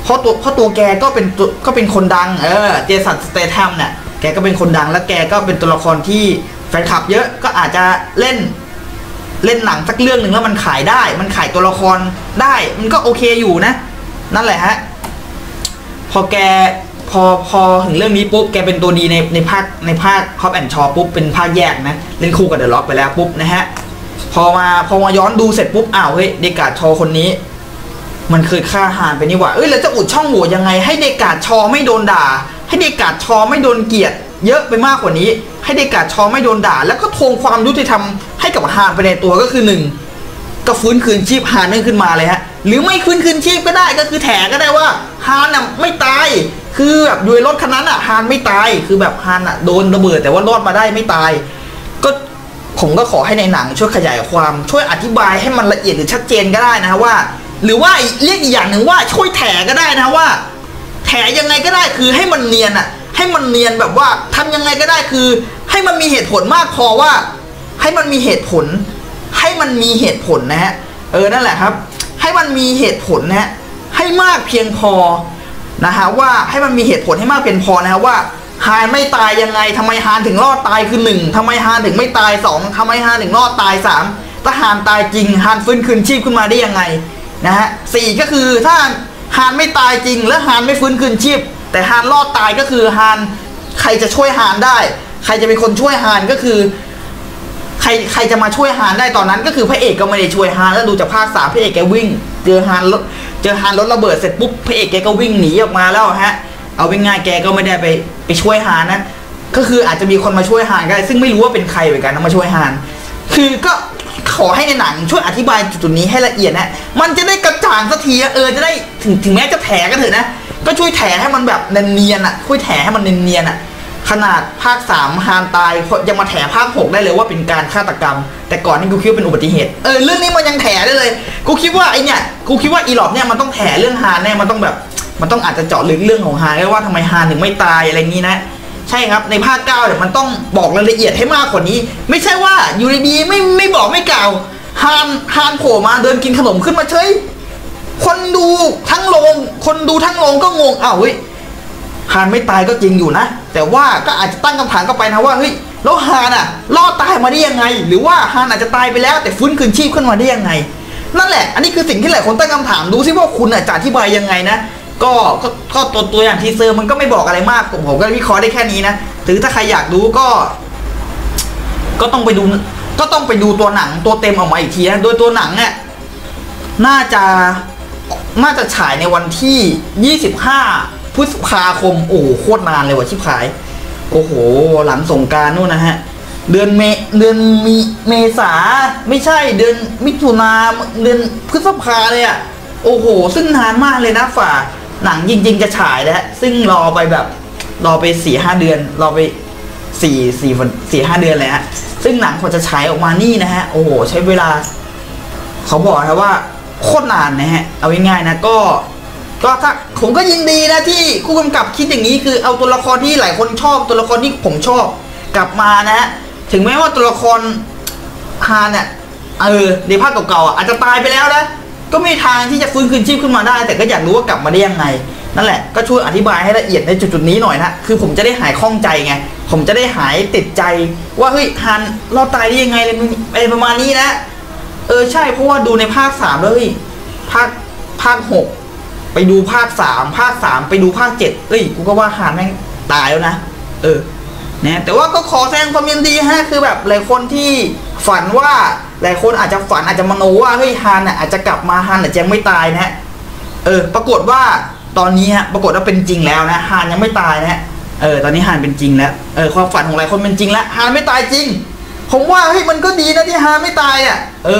เพราะตัวเพราะตัวแกก็เป็นตัวก็เป็นคนดังเออเจสันสเตทัมเนี่ยแกก็เป็นคนดังแล้วแกก็เป็นตัวละครที่แฟนคลับเยอะก็อาจจะเล่นเล่นหนังสักเรื่องหนึ่งแล้วมันขายได้มันขายตัวละครได้มันก็โอเคอยู่นะนั่นแหละฮะพอแกพอพอถึงเรื่องนี้ปุ๊บแกเป็นตัวดีในในภาคในภาคคอปแอนด์ชอปุ๊บเป็นภาคแยกนะเล่นคู่กับเดอะล็อกไปแล้วปุ๊บนะฮะพอมาพอมาย้อนดูเสร็จปุ๊บอ้าวเฮ้ยเดกาดชอคนนี้มันเคยฆ่าฮานไปนี่หว่าเอ้ยแล้วจะอุดช่องโหว่ยังไงให้เดกาดชอไม่โดนด่าให้เดกาดชอไม่โดนเกลียดเยอะไปมากกว่านี้ให้เดกาดชอไม่โดนด่าแล้วก็ทวงความยุติธรรมให้กับฮานไปในตัวก็คือหนึ่งก็ฟื้นคืนชีพฮานนั่นขึ้นมาเลยฮะหรือไม่ฟื้นคืนชีพก็ได้ก็คือแถก็ได้ว่าฮานน่ะไม่ตายคือแบบอยู่ในรถคันนั้นอ่ะฮานไม่ตายคือแบบฮานอ่ะโดนระเบิดแต่ว่ารอดมาได้ไม่ตายก็ผมก็ขอให้ในหนังช่วยขยายความช่วยอธิบายให้มันละเอียดหรือชัดเจนก็ได้นะว่าหรือว่าเรียกอีกอย่างหนึ่งว่าช่วยแถก็ได้นะว่าแถยังไงก็ได้คือให้มันเนียนอ่ะให้มันเนียนแบบว่าทำยังไงก็ได้คือให้มันมีเหตุผลมากพอว่าให้มันมีเหตุผลให้มันมีเหตุผลนะฮะเออนั่นแหละครับให้มันมีเหตุผลนะฮะให้มากเพียงพอนะฮะว่าให้มันมีเหตุผลให้มากเพียงพอนะฮะว่าฮานไม่ตายยังไงทำไมฮานถึงรอดตายคือหนึ่งทำไมฮานถึงไม่ตายสองทำไมฮานถึงรอดตายสามถ้าฮานตายจริงฮานฟื้นคืนชีพขึ้นมาได้ยังไงนะฮะสี่ก็คือถ้าฮานไม่ตายจริงและฮานไม่ฟื้นคืนชีพแต่ฮานรอดตายก็คือฮานใครจะช่วยฮานได้ใครจะเป็นคนช่วยฮานก็คือใครใครจะมาช่วยฮานได้ตอนนั้นก็คือพระเอกก็ไม่ได้ช่วยฮานแล้วดูจากภาคสามพระเอกแกวิ่งเจอฮานรถเจอฮานรถระเบิดเสร็จปุ๊บพระเอกแกก็วิ่งหนีออกมาแล้วฮะเอาเป็นง่ายแกก็ไม่ได้ไปไปช่วยฮานนะก็คืออาจจะมีคนมาช่วยฮานก็ได้ซึ่งไม่รู้ว่าเป็นใครเหมือนกันนะมาช่วยฮานคือก็ขอให้ในหนังช่วยอธิบายจุดนี้ให้ละเอียดนะมันจะได้กระจ่างสักทีเออจะได้ถึงถึงแม้จะแถก็เถอะนะก็ช่วยแถให้มันแบบเนียนๆอ่ะช่วยแถให้มันเนียนๆอ่ะขนาดภาคสามฮานตายยังมาแถภาคหกได้เลยว่าเป็นการฆาตกรรมแต่ก่อนนี่กูคิดว่าเป็นอุบัติเหตุเออเรื่องนี้มันยังแถได้เลยกูคิดว่าไอเนี่ยกูคิดว่าอีหลอบเนี่ยมันต้องแถเรื่องฮานแน่มันต้องแบบมันต้องอาจจะเจาะลึกเรื่องของฮานได้ว่าทำไมฮานถึงไม่ตายอะไรงี้นะใช่ครับในภาคเก้าเนี่ยมันต้องบอกรายละเอียดให้มากกว่านี้ไม่ใช่ว่าอยู่ดีๆไม่ไม่บอกไม่กล่าวฮานฮานโผล่มาเดินกินขนมขึ้นมาเฉยคนดูทั้งโรงคนดูทั้งโรงก็งงอ้าวเฮ้ยฮานไม่ตายก็จริงอยู่นะแต่ว่าก็อาจจะตั้งคำถามกลับไปนะว่าเฮ้ยแล้วฮานอ่ะรอดตายมาได้ยังไงหรือว่าฮานอาจจะตายไปแล้วแต่ฟื้นคืนชีพขึ้นมาได้ยังไงนั่นแหละอันนี้คือสิ่งที่หลายคนตั้งคำถามดูซิว่าคุณจะอธิบายยังไงนะก็ก็ก็ตัวตัวอย่างทีเซอร์มันก็ไม่บอกอะไรมากผมผมก็วิเคราะห์ได้แค่นี้นะถึงถ้าใครอยากดูก็ก็ต้องไปดูก็ต้องไปดูตัวหนังตัวเต็มออกมาอีกทีนะโดยตัวหนังเนี่ยน่าจะน่าจะฉายในวันที่ยี่สิบห้าพฤษภาคมโอ้โคตรนานเลยว่ะชิบหายโอ้โหหลังสงกรานต์นู่นนะฮะเดือนเมเดือนมีเมษาไม่ใช่เดือนมิถุนาเดือนพฤษภาเลยอ่ะโอ้โหซึ่งนานมากเลยนะฝ่าหนังจริงๆจะฉายแล้วซึ่งรอไปแบบรอไปสี่ห้าเดือนรอไปสี่สี่สี่ห้าเดือนเลยฮะซึ่งหนังพอจะฉายออกมานี่นะฮะโอ้โหใช้เวลาเขาบอกนะว่าโคตรนานนะฮะเอาง่ายๆนะก็ก็ถ้าผมก็ยินดีนะที่ผู้กำกับคิดอย่างนี้คือเอาตัวละครที่หลายคนชอบตัวละครที่ผมชอบกลับมานะฮะถึงแม้ว่าตัวละครฮานเนี่ยเออในภาคเก่าๆอาจจะตายไปแล้วนะก็ไม่มีทางที่จะฟื้นคืนชีพขึ้นมาได้แต่ก็อยากรู้ว่ากลับมาได้ยังไงนั่นแหละก็ช่วยอธิบายให้ละเอียดในจุดๆนี้หน่อยนะคือผมจะได้หายข้องใจไงผมจะได้หายติดใจว่าเฮ้ยฮานเราตายได้ยังไงอะไรประมาณนี้นะเออใช่เพราะว่าดูในภาคสามแล้วเฮ้ยภาคภาคหกไปดูภาคสามภาคสามไปดูภาคเจ็ดเอ้ยกูก็ว่าฮานแม่งตายแล้วนะเออนะแต่ว่าก็ขอแสดงความยินดีฮะคือแบบหลายคนที่ฝันว่าหลายคนอาจจะฝันอาจจะมโนว่าเฮ้ยฮานอาจจะกลับมาฮานอาจจะยังไม่ตายนะฮะเออปรากฏว่าตอนนี้ฮะปรากฏว่าเป็นจริงแล้วนะฮานยังไม่ตายนะฮะเออตอนนี้ฮานเป็นจริงแล้วเออความฝันของหลายคนเป็นจริงแล้วฮานไม่ตายจริงผมว่าเฮ้ยมันก็ดีนะที่ฮานไม่ตายอ่ะเอ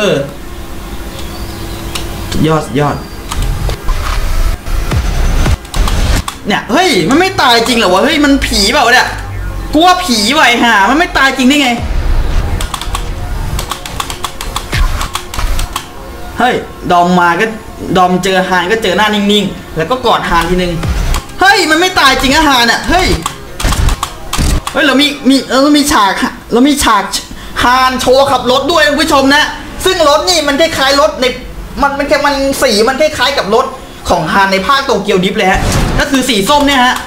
อยอดยอดเนี่ยเฮ้ยมันไม่ตายจริงเหรอวะเฮ้ยมันผีเปล่าเนี่ยกูว่าผีไว้ห่ามันไม่ตายจริงได้ไงเฮ้ยดอมมาก็ดอมเจอฮานก็เจอหน้านิ่งๆแล้วก็กอดฮานทีนึงเฮ้ยมันไม่ตายจริงอะฮานอ่ะเฮ้ยเฮ้ยเรามีมีเรามีฉากเรามีฉากฮานโชว์ขับรถด้วยคุณผู้ชมนะซึ่งรถนี่มันคล้ายๆรถในมันมันแค่มันสีมันคล้ายๆกับรถของฮานในภาคโตเกียวดิฟเลยฮะก็คือสีส้มเนี่ยฮะ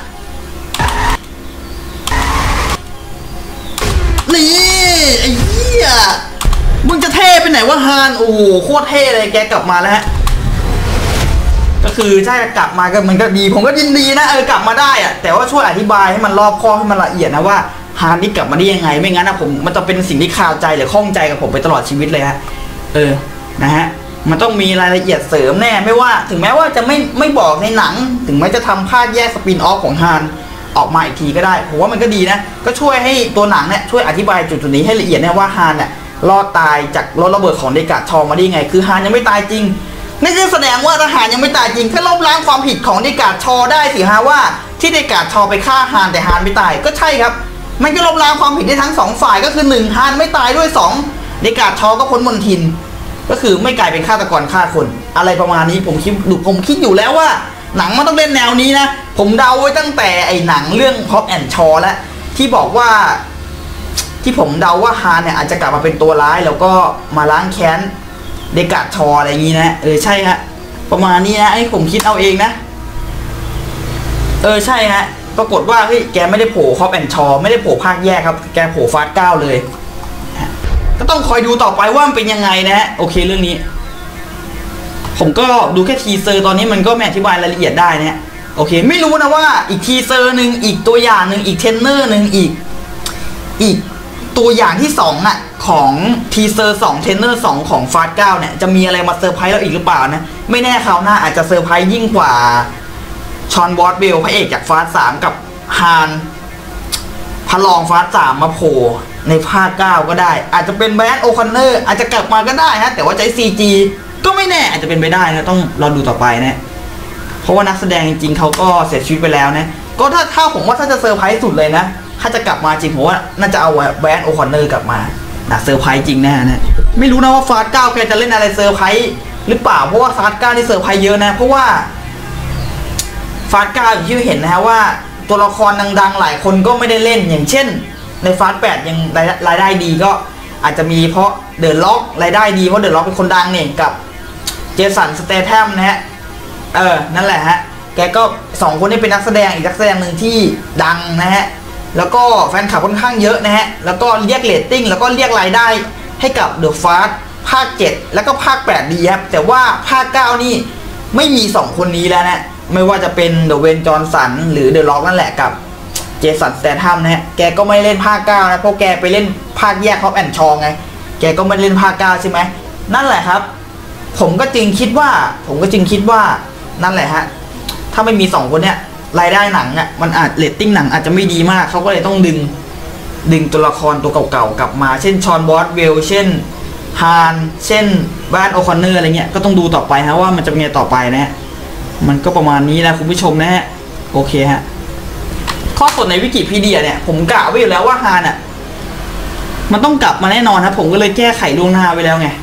นี่ไอ้เหี้ยมึงจะเท่ไปไหนวะฮานโอ้โหโคตรเท่เลยแกกลับมาแล้วฮะก็คือถ้ากลับมาก็มันก็ดีผมก็ยินดีนะเออกลับมาได้อะแต่ว่าช่วยอธิบายให้มันรอบคอบให้มันละเอียดนะว่าฮานนี่กลับมาได้ยังไงไม่งั้นนะผมมันจะเป็นสิ่งที่คาใจหรือข้องใจกับผมไปตลอดชีวิตเลยฮะเออนะฮะมันต้องมีรายละเอียดเสริมแน่ไม่ว่าถึงแม้ว่าจะไม่ไม่บอกในหนังถึงแม้จะทำภาคแยกสปินออฟของฮานออกมาอีกทีก็ได้ผมว่ามันก็ดีนะก็ช่วยให้ตัวหนังเนี่ยช่วยอธิบายจุดๆนี้ให้ละเอียดนะว่าฮานเนี่ยรอดตายจากรถระเบิดของเดกาชอมาได้ยังไงคือฮานยังไม่ตายจริงนี่คือแสดงว่าทหารยังไม่ตายจริงก็ลบล้างความผิดของเดกาชอได้สิฮะว่าที่เดกาชอไปฆ่าฮานแต่ฮานไม่ตายก็ใช่ครับมันก็ลบล้างความผิดได้ทั้งสองฝ่ายก็คือหนึ่งฮานไม่ตายด้วยสองเดกาชอก็พ้นมนทินก็คือไม่กลายเป็นฆาตกรฆ่าคนอะไรประมาณนี้ผมคิดผมคิดอยู่แล้วว่าหนังมันต้องเล่นแนวนี้นะผมเดาไว้ตั้งแต่ไอ้หนังเรื่องฮอปแอนด์ชอแล้วที่บอกว่าที่ผมเดาว่าฮานเนี่ยอาจจะกลับมาเป็นตัวร้ายแล้วก็มาล้างแค้นเดกาชออะไรอย่างนี้นะเออใช่ฮะประมาณนี้นะไอ้ผมคิดเอาเองนะเออใช่ฮะปรากฏว่าเฮ้ยแกไม่ได้โผล่ฮอปแอนด์ชอไม่ได้โผล่ภาคแยกครับแกโผล่ฟาสเก้าเลยก็ต้องคอยดูต่อไปว่ามันเป็นยังไงนะฮะโอเคเรื่องนี้ผมก็ดูแค่ทีเซอร์ตอนนี้มันก็ไม่อธิบายรายละเอียดได้นะโอเคไม่รู้นะว่าอีกทีเซอร์หนึ่งอีกตัวอย่างหนึ่งอีกเทรนเนอร์หนึ่งอีกอีกตัวอย่างที่สองอ่ะของทีเซอร์สองเทรนเนอร์สองของฟาสเก้าเนี่ยจะมีอะไรมาเซอร์ไพรส์เราอีกหรือเปล่านะไม่แน่คราวหน้าอาจจะเซอร์ไพรส์ยิ่งกว่าชอนวอตเบลพระเอกจากฟาสสามกับฮานพระรองฟาสสามมาโผล่ในภาคเก้าก็ได้อาจจะเป็นแบรนด์โอคอนเนอร์อาจจะกลับมาก็ได้ฮะแต่ว่าใช้ ซี จี ก็ไม่แน่อาจจะเป็นไปได้นะต้องรอดูต่อไปนะเพราะว่านักแสดงจริงๆเขาก็เสียชีวิตไปแล้วนะก็ถ้าถ้าผมว่าถ้าจะเซอร์ไพรส์สุดเลยนะถ้าจะกลับมาจริงผมว่าน่าจะเอาแบรนด์โอคอนเนอร์กลับมานะเซอร์ไพรส์จริงแน่นะไม่รู้นะว่าฟาสเก้าแกจะเล่นอะไรเซอร์ไพรส์หรือเปล่าเพราะว่าฟาสเก้านี่เซอร์ไพรส์เยอะนะเพราะว่าฟาสเก้าอย่างที่เห็นนะฮะว่าตัวละครดังๆหลายคนก็ไม่ได้เล่นอย่างเช่นในฟาสแปดยังรายได้ดีก็อาจจะมีเพราะเดอะล็อกรายได้ดีเพราะเดอะล็อกเป็นคนดังเนี่ยกับเจสันสเตแทมนะฮะเออนั่นแหละฮะแกก็สองคนนี้เป็นนักแสดงอีกนักแสดงหนึ่งที่ดังนะฮะแล้วก็แฟนคลับค่อนข้างเยอะนะฮะแล้วก็เรียกเรตติ้งแล้วก็เรียกรายได้ให้กับเดอะฟาสภาคเจ็ดแล้วก็ภาคแปดดีครับแต่ว่าภาคเก้านี่ไม่มีสองคนนี้แล้วนะไม่ว่าจะเป็นเดอะเวนจอห์นสันหรือเดอะล็อกนั่นแหละกับเจสันสแตทฮัมนะฮะแกก็ไม่เล่นภาคเก้านะเพราะแกไปเล่นภาคแยกฮอปแอนด์ชอไงแกก็ไม่เล่นภาคเก้าใช่ไหมนั่นแหละครับผมก็จึงคิดว่าผมก็จึงคิดว่านั่นแหละฮะถ้าไม่มีสองคนเนี้ยรายได้หนังอ่ะมันอาจเรตติ้งหนังอาจจะไม่ดีมากเขาก็เลยต้องดึงดึงตัวละครตัวเก่าๆกลับมาเช่นชอนบอสเวลเช่นฮานเช่นบ้านโอคอนเนอร์อะไรเงี้ยก็ต้องดูต่อไปฮะว่ามันจะเป็นไงต่อไปนะฮะมันก็ประมาณนี้นะคุณผู้ชมนะฮะโอเคฮะข้อสดในวิกิพีเดียเนี่ยผมกะไว้อยู่แล้วว่าฮานอ่ะมันต้องกลับมาแน่นอนครับผมก็เลยแก้ไขล่วงหน้าไว้แล้วไง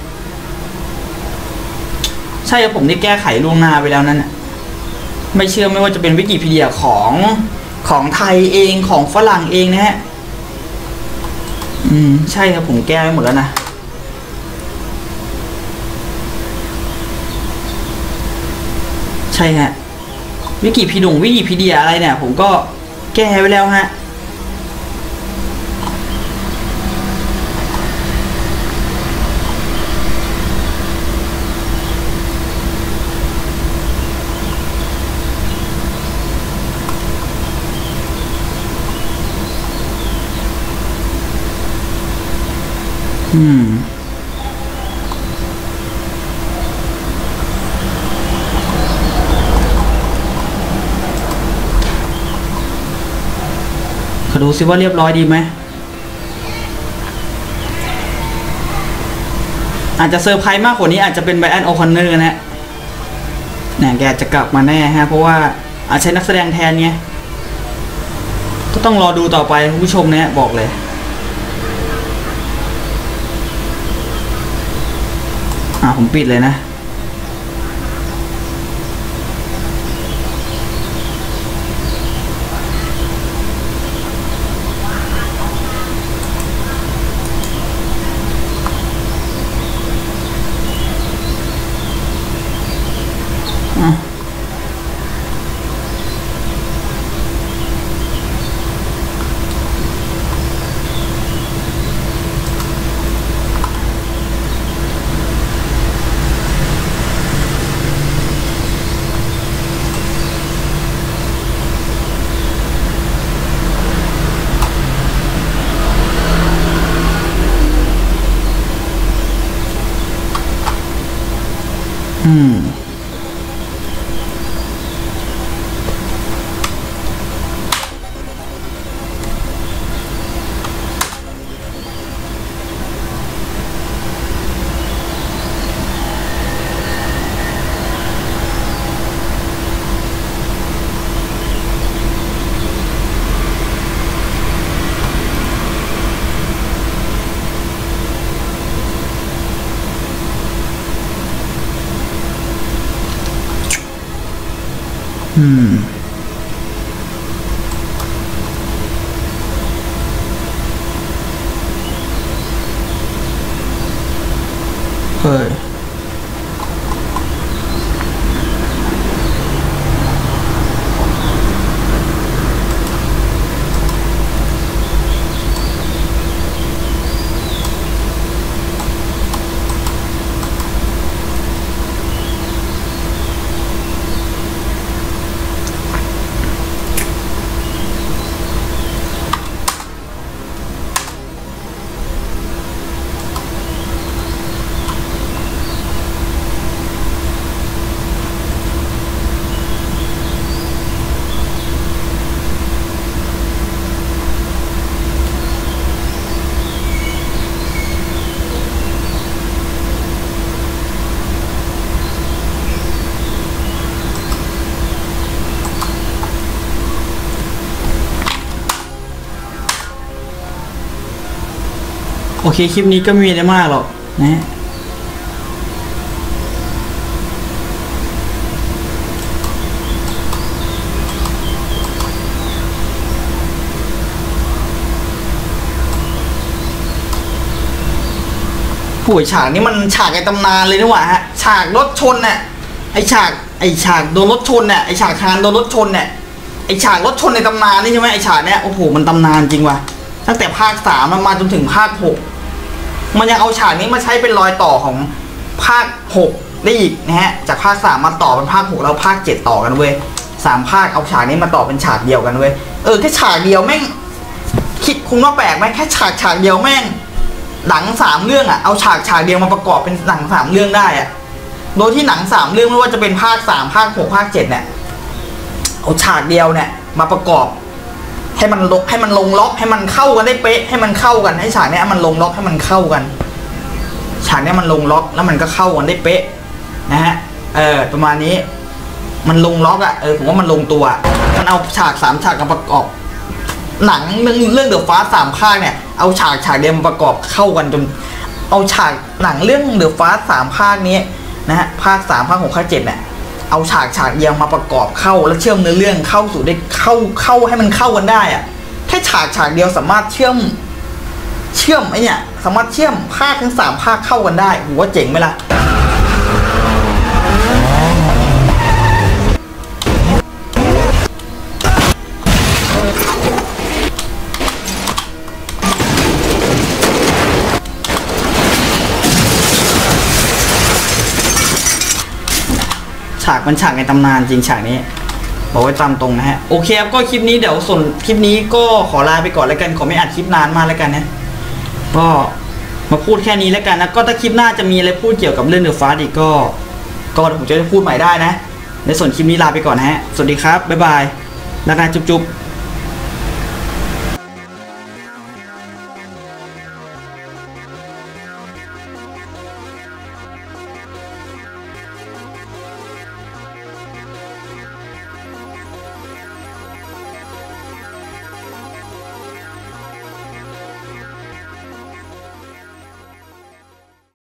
ใช่ครับผมได้แก้ไขล่วงหน้าไว้แล้วนั่นน่ะไม่เชื่อไม่ว่าจะเป็นวิกิพีเดียของของไทยเองของฝรั่งเองนะฮะอืมใช่ครับผมแก้ไว้หมดแล้วนะใช่ฮะวิกิพีดงวิกิพีเดียอะไรเนี่ยผมก็แก้ไว้แล้วฮะอืมขอดูซิว่าเรียบร้อยดีไหมอาจจะเซอร์ไพรส์มากกว่านี้อาจจะเป็นไบรอันโอคอนเนอร์นะเนี่ยแกจะกลับมาแน่ฮะเพราะว่าอาจใช้นักแสดงแทนไงก็ต้องรอดูต่อไปคุณผู้ชมนะบอกเลยอ่าผมปิดเลยนะอืมอืมเฮ้ยโอเคคลิปนี้ก็ไม่มีอะไรมากหรอกนะผู้ฉากนี้มันฉากในตำนานเลยนี่หว่าฮะฉากรถชนเนี่ยไอฉากไอฉากโดนรถชนเนี่ยไอฉากคานโดนรถชนเนี่ยไอฉากรถชนในตำนานนี่ใช่ไหมไอฉากเนี้ยโอ้โหมันตำนานจริงว่ะตั้งแต่ภาคสามมันมาจนถึงภาคหกมันยังเอาฉากนี้มาใช้เป็นรอยต่อของภาคหกได้อีกนะฮะจากภาคสามมาต่อเป็นภาคหกแล้วภาคเจ็ดต่อกันเว้ยสามภาคเอาฉากนี้มาต่อเป็นฉากเดียวกันเว้ยเออแค่ฉากเดียวแม่งคิดคุณว่าแปลกไหมแค่ฉากฉากเดียวแม่งหนังสามเรื่องอะเอาฉากฉากเดียวมาประกอบเป็นหนังสามเรื่องได้อะโดยที่หนังสามเรื่องไม่ว่าจะเป็นภาคสามภาคหกภาคเจ็ดเนี่ยเอาฉากเดียวเนี่ยมาประกอบให้มันลงให้มันลงล็อกให้มันเข้ากันได้เป๊ะให้มันเข้ากันให้ฉากเนี้ยมันลงล็อกให้มันเข้ากันฉากเนี้ยมันลงล็อกแล้วมันก็เข้ากันได้เป๊ะนะฮะเออประมาณนี้มันลงล็อกอะเออผมว่ามันลงตัวมันเอาฉากสามฉากมาประกอบหนังเรื่องเรื่องเดอะฟ้าสามภาคเนี่ยเอาฉากฉากเดียวมาประกอบเข้ากันจนเอาฉากหนังเรื่องเดอะฟ้าสามภาคนี้นะฮะภาคสามภาคหกภาคเจ็ดเนี่ยเอาฉากฉากเดียวมาประกอบเข้าแล้วเชื่อมเนื้อเรื่องเข้าสู่ได้เข้าเข้าให้มันเข้ากันได้อะแค่ฉากฉากเดียวสามารถเชื่อมเชื่อมไอเนี่ยสามารถเชื่อมภาคทั้งสามภาคเข้ากันได้ผมว่าเจ๋งไหมล่ะฉากมันฉากในตำนานจริงฉากนี้บอกไว้ตามตรงนะฮะโอเคครับก็คลิปนี้เดี๋ยวส่วนคลิปนี้ก็ขอลาไปก่อนแล้วกันขอไม่อัดคลิปนานมากแล้วกันนะก็มาพูดแค่นี้แล้วกันนะก็ถ้าคลิปหน้าจะมีอะไรพูดเกี่ยวกับเรื่องเดอะฟาสต์อีกก็ก็ผมจะพูดใหม่ได้นะในส่วนคลิปนี้ลาไปก่อนนะฮะสวัสดีครับบ๊ายบายแล้วกันจุ๊บๆ